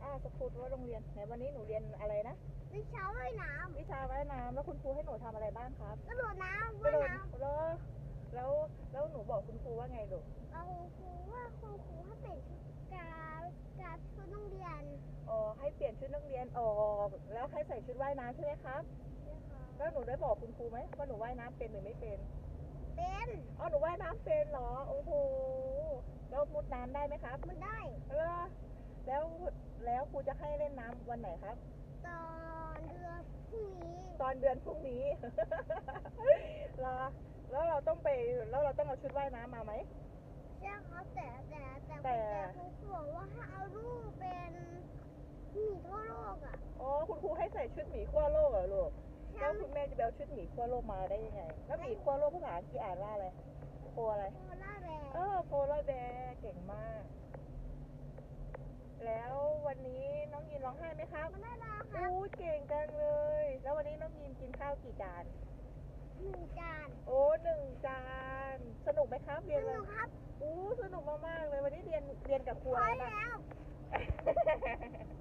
สกูลว่าโรงเรียนไหนวันนี้หนูเรียนอะไรนะวิชาว่ายน้วิชาว่ายน้ำแล้วคุณครูให้หนูทำอะไรบ้างครับำกระโดดน้ำกระโดดว่ายน้ำแล้วหนูบอกคุณครูว่าไงลูกเราครูว่าคุณครูให้เปลี่ยนชุดการชุดโรงเรียนอ๋อให้เปลี่ยนชุดนักเรียนออกแล้วให้ใส่ชุดว่ายน้ำใช่ไหมครับแล้วหนูได้บอกคุณครูไหมว่าหนูว่ายน้ำเป็นหรือไม่เป็นเป็นอ๋อหนูว่ายน้ำเป็นเหรอโอ้โหแล้วมุดน้ำได้ไหมครับมันได้แล้วครูจะให้เล่นน้ำวันไหนครับตอนเดือนพรุ่งนี้ตอนเดือนพรุ่งนี้ เหรอแล้วเราต้องเอาชุดว่ายน้ำมาไหมใช่ครับแต่ครูบอกว่าให้เอารูปเป็นหมีทั่วโลกอ่ะอ๋อคุณครูให้ใส่ชุดหมีขั้วโลกเหรอลูกแล้วคุณแม่จะไปเอาชุดหมีขั้วโลกมาได้ยังไงแล้วหมีขั้วโลกภาษาอังกฤษอ่านว่าอะไรโคอะไรโคล่าแบร์โคลาแบร์เก่งมากแล้ววันนี้น้องยินร้องไห้ไหมครับไม่ได้ครับอู้เก่งจังเลยแล้ววันนี้น้องยินกินข้าวกี่จาน 1 จานโอ้1 จานสนุกไหมครับเรียนเลยครับอู้สนุกมากๆเลยวันนี้เรียนกับครูอะไรบ้างแล้ว